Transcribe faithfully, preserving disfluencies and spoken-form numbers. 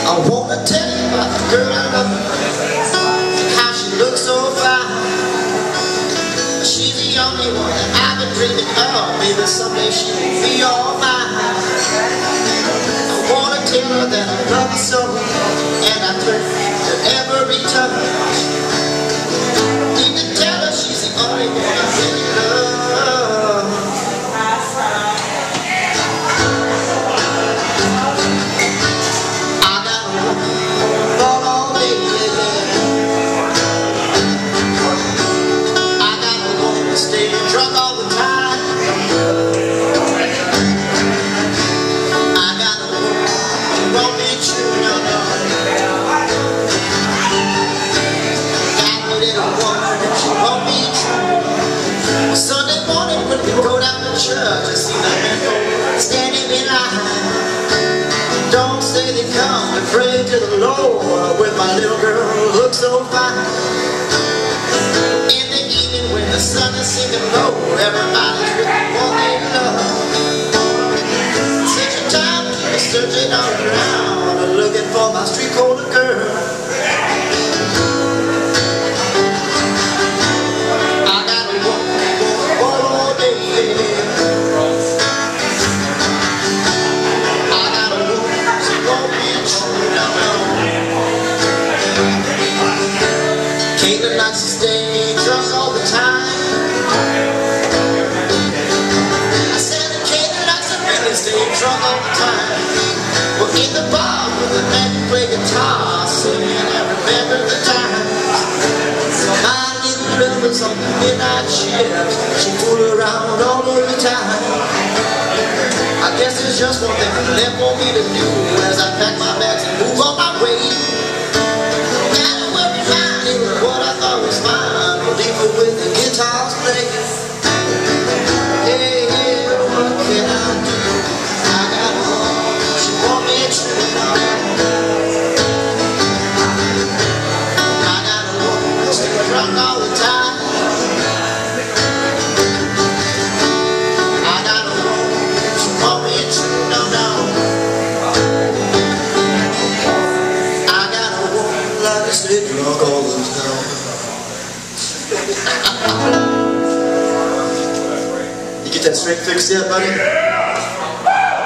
I wanna tell you about the girl I love, how she looks so fine. She's the only one that I've been dreaming of. Maybe someday she will be all mine. I wanna tell her that I love her so, and I turn to every touch. Need to tell her she's the only one I really love. Sunday morning when we go down to church, I see the men standing in line. Don't say they come to pray to the Lord when my little girl looks so fine. In the evening when the sun is sinking low, everybody's with what they love. Such a time to be searching all around, looking for my street corner girl. Caitlin likes to stay drunk all the time. I said that Caitlin likes to really stay drunk all the time. We're in the bar with the man who play guitar, singing and remember the times. My little lover's on the midnight shift, she fool around all of the time. I guess there's just one thing left for me to do as I pack my bags and move on my way. With the guitars playing, hey, hey, what can I do? I got home, she want me true now. I got home, stay drunk all the time. I got home, she want me true now, now. I got home, like I stay drunk all the time. You get that straight fixed yet, buddy?